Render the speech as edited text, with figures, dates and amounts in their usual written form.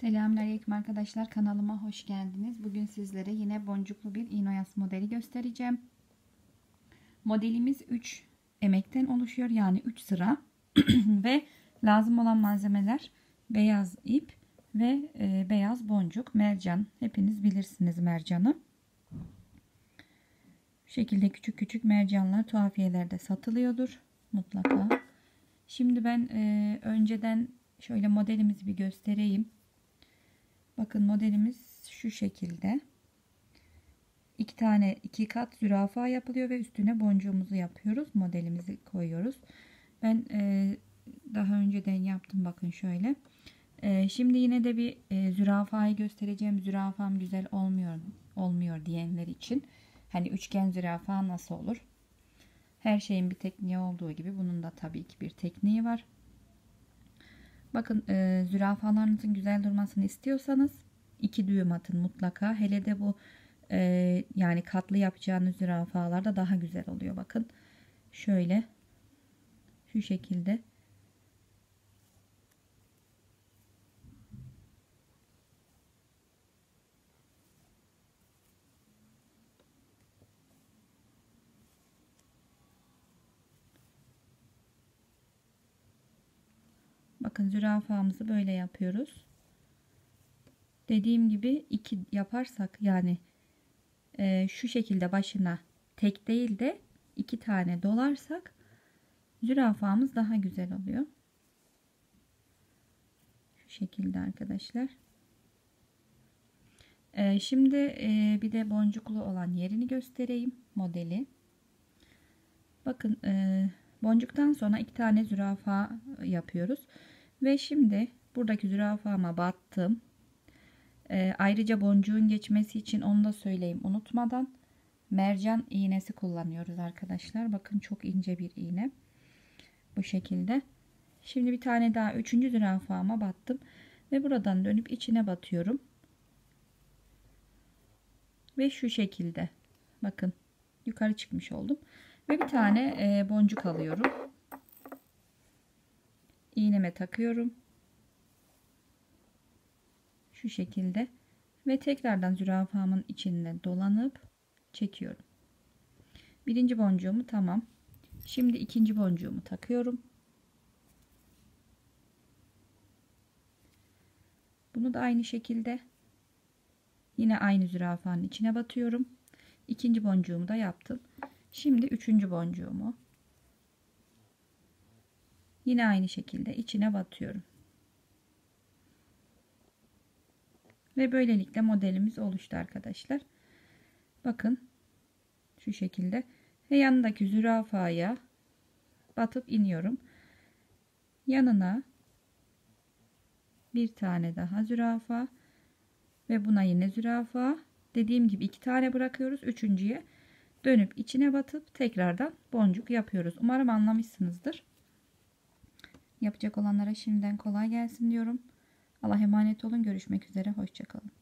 Selamünaleyküm arkadaşlar, kanalıma hoş geldiniz. Bugün sizlere yine boncuklu bir iğne oyası modeli göstereceğim. Modelimiz 3 emekten oluşuyor, yani 3 sıra ve lazım olan malzemeler beyaz ip ve beyaz boncuk, mercan. Hepiniz bilirsiniz mercanı. Bu şekilde küçük küçük mercanlar tuhafiyelerde satılıyordur mutlaka. Şimdi ben önceden şöyle modelimizi bir göstereyim. Bakın modelimiz şu şekilde. İki kat zürafa yapılıyor ve üstüne boncuğumuzu yapıyoruz. Modelimizi koyuyoruz. Ben daha önceden yaptım, bakın şöyle. Şimdi yine de bir zürafayı göstereceğim. Zürafam güzel olmuyor diyenler için. Hani üçgen zürafa nasıl olur? Her şeyin bir tekniği olduğu gibi bunun da tabii ki bir tekniği var. Bakın zürafalarınızın güzel durmasını istiyorsanız 2 düğüm atın mutlaka. Hele de bu yani katlı yapacağınız zürafalarda daha güzel oluyor. Bakın şöyle, şu şekilde. Bakın zürafamızı böyle yapıyoruz. Dediğim gibi 2 yaparsak, yani şu şekilde başına tek değil de 2 tane dolarsak zürafamız daha güzel oluyor. Şu şekilde arkadaşlar. Şimdi bir de boncuklu olan yerini göstereyim, modeli. Bakın boncuktan sonra 2 tane zürafa yapıyoruz. Ve şimdi buradaki zürafama battım. Ayrıca boncuğun geçmesi için onu da söyleyeyim unutmadan, mercan iğnesi kullanıyoruz arkadaşlar. Bakın çok ince bir iğne. Bu şekilde. Şimdi bir tane daha 3. zürafama battım. Ve buradan dönüp içine batıyorum. Ve şu şekilde. Bakın yukarı çıkmış oldum. Ve bir tane boncuk alıyorum. İğneme takıyorum. Şu şekilde. Ve tekrardan zürafamın içinde dolanıp çekiyorum. Birinci boncuğumu tamam. Şimdi ikinci boncuğumu takıyorum. Bunu da aynı şekilde yine aynı zürafanın içine batıyorum. İkinci boncuğumu da yaptım. Şimdi üçüncü boncuğumu yine aynı şekilde içine batıyorum. Ve böylelikle modelimiz oluştu arkadaşlar. Bakın şu şekilde. Ve yanındaki zürafaya batıp iniyorum. Yanına bir tane daha zürafa ve buna yine zürafa. Dediğim gibi 2 tane bırakıyoruz. Üçüncüye dönüp içine batıp tekrardan boncuk yapıyoruz. Umarım anlamışsınızdır. Yapacak olanlara şimdiden kolay gelsin diyorum. Allah'a emanet olun. Görüşmek üzere. Hoşça kalın.